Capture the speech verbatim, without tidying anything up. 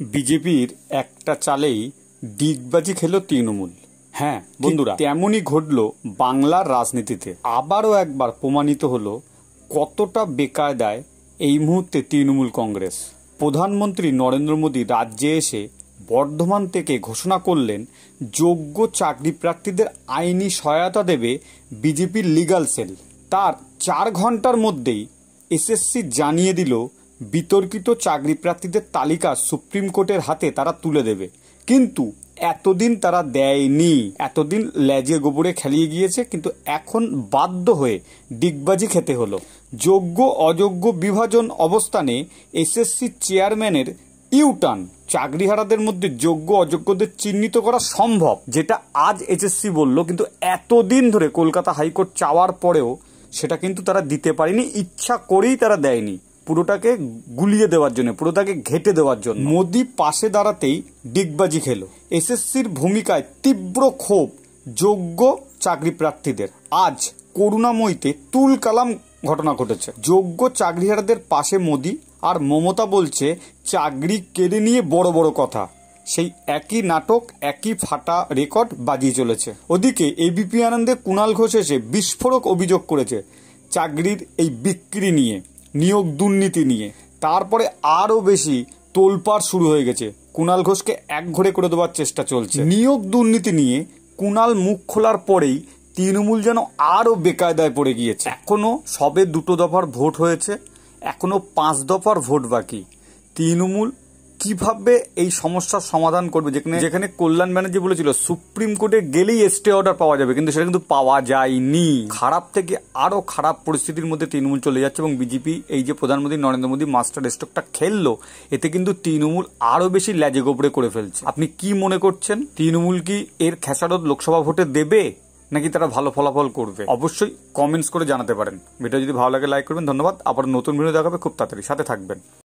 বিজেপির একটা চালেই ডিগবাজি খেলো তৃণমূল। হ্যাঁ বন্ধুরা, তেমনই ঘটলো বাংলার রাজনীতিতে। আবারও একবার প্রমাণিত হলো কতটা বেকায়দায় এই মুহূর্তে তৃণমূল কংগ্রেস। প্রধানমন্ত্রী নরেন্দ্র মোদী রাজ্যে এসে বর্ধমান থেকে ঘোষণা করলেন যোগ্য চাকরি প্রার্থীদের আইনি সহায়তা দেবে বিজেপির লিগ্যাল সেল। তার চার ঘন্টার মধ্যেই এসএসসি জানিয়ে দিল বিতর্কিত চাকরি প্রার্থীদের তালিকা সুপ্রিম কোর্টের হাতে তারা তুলে দেবে। কিন্তু এতদিন তারা দেয়নি, এতদিন লেজে গোবরে খেলিয়ে গিয়েছে, কিন্তু এখন বাধ্য হয়ে ডিগবাজি খেতে হলো। যোগ্য অযোগ্য বিভাজন অবস্থানে এসএসসি চেয়ারম্যানের ইউটার্ন, চাকরিহারাদের মধ্যে যোগ্য অযোগ্যদের চিহ্নিত করা সম্ভব, যেটা আজ এসএসসি বলল, কিন্তু এতদিন ধরে কলকাতা হাইকোর্ট চাওয়ার পরেও সেটা কিন্তু তারা দিতে পারেনি। ইচ্ছা করেই তারা দেয়নি, পুরোটাকে গুলিয়ে দেওয়ার জন্য, পুরোটাকে ঘেটে দেওয়ার জন্য। মোদি পাশে দাঁড়াতেই ডিগবাজি খেলো। এসএসসির ভূমিকায় তীব্র ক্ষোভ যোগ্য চাকরি প্রার্থীদের। আজ করুণাময়ীতে তুল কালাম ঘটনা ঘটেছে। যোগ্য চাকরিহারাদের পাশে মোদি, আর মমতা বলছে চাকরি কেড়ে নিয়ে বড় বড় কথা। সেই একই নাটক, একই ফাটা রেকর্ড বাজিয়ে চলেছে। ওদিকে এবিপি আনন্দে কুণাল ঘোষ এসে বিস্ফোরক অভিযোগ করেছে চাকরির এই বিক্রি নিয়ে, নিয়োগ দুর্নীতি নিয়ে। তারপরে আরও বেশি তোলপাড় শুরু হয়ে গেছে। কুণাল ঘোষকে একঘরে করে দেওয়ার চেষ্টা চলছে। নিয়োগ দুর্নীতি নিয়ে কুণাল মুখ খোলার পরেই তৃণমূল যেন আরও বেকায়দায় পড়ে গিয়েছে। এখনো সবে দুটো দফার ভোট হয়েছে, এখনো পাঁচ দফার ভোট বাকি। তৃণমূল কিভাবে এই সমস্যার সমাধান করবে? যেখানে যেখানে কল্যাণ ব্যানার্জি বলেছিল সুপ্রিম কোর্টে গেলেই স্টে অর্ডার পাওয়া যাবে, কিন্তু সেটা কিন্তু পাওয়া যায়নি। খারাপ থেকে আরো খারাপ পরিস্থিতির মধ্যে তৃণমূল চলে যাচ্ছে, এবং বিজেপি এই যে প্রধানমন্ত্রী নরেন্দ্র মোদী মাস্টার স্ট্রোকটা খেললো, এতে কিন্তু তৃণমূল আরো বেশি ল্যাজে গোবরে করে ফেলছে। আপনি কি মনে করছেন? তৃণমূল কি এর খেসারত লোকসভা ভোটে দেবে, নাকি তারা ভালো ফলাফল করবে? অবশ্যই কমেন্টস করে জানাতে পারেন। ভিডিও যদি ভালো লাগে লাইক করবেন। ধন্যবাদ। আবার নতুন ভিডিও দেখাবে খুব তাড়াতাড়ি, সাথে থাকবেন।